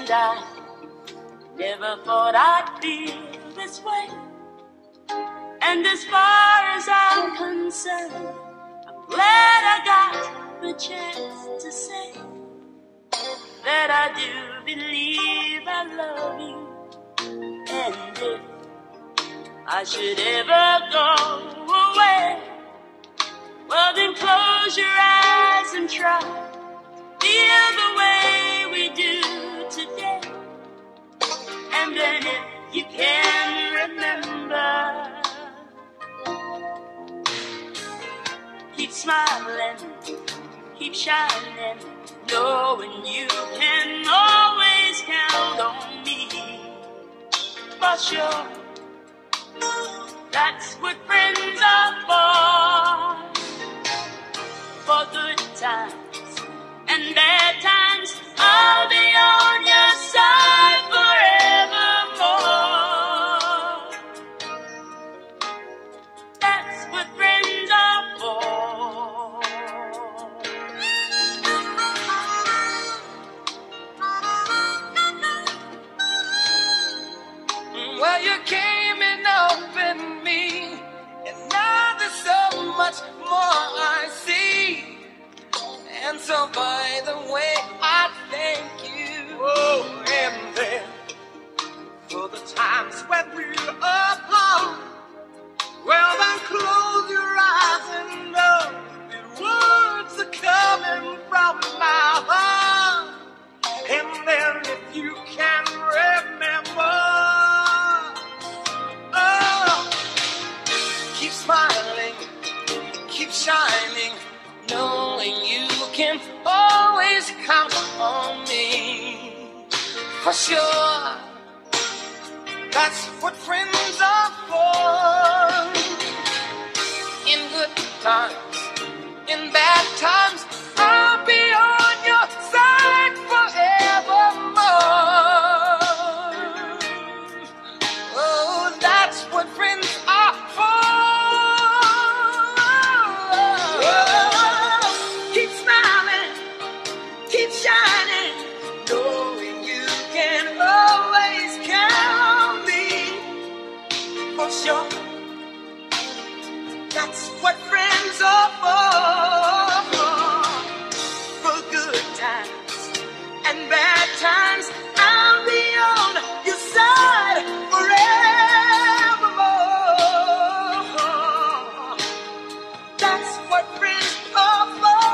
And I never thought I'd feel this way. And as far as I'm concerned, I'm glad I got the chance to say that I do believe I love you. And if I should ever go away, well then close your eyes and try feel the way we do today. And then if you can remember, keep smiling, keep shining, knowing you can always count on me. For sure, that's what friends are for good times and bad times. I'll be on your side forevermore. That's what friends are for. Well, you came and opened me, and now there's so much more I see. And so by the way, I thank you. Oh, and then for the times when we're apart, well then close your eyes and know the words are coming from my heart. And then if you can remember, oh, keep smiling, keep shining, knowing you can always count on me. For sure, that's what friends are for. In good times, in bad times, I'll be on your side forevermore. Oh, that's what friends are for. Keep smiling, keep shining, knowing you can always count on me. For sure, that's what friends are for. For good times and bad times, I'll be on your side forevermore. That's what friends are for.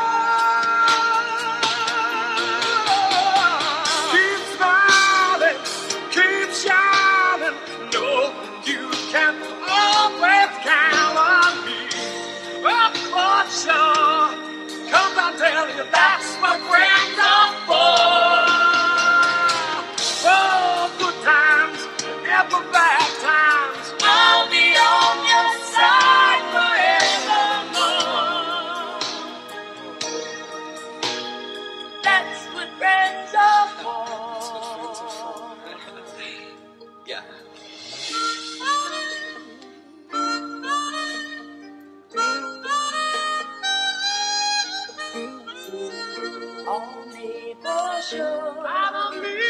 Keep smiling, keep shining, know you can always count on me. Of course, sure, 'cause I tell you that's what friends are for. For good times and for bad times, I'll be on your side forevermore. That's what friends are for. Yeah. Only for sure. I believe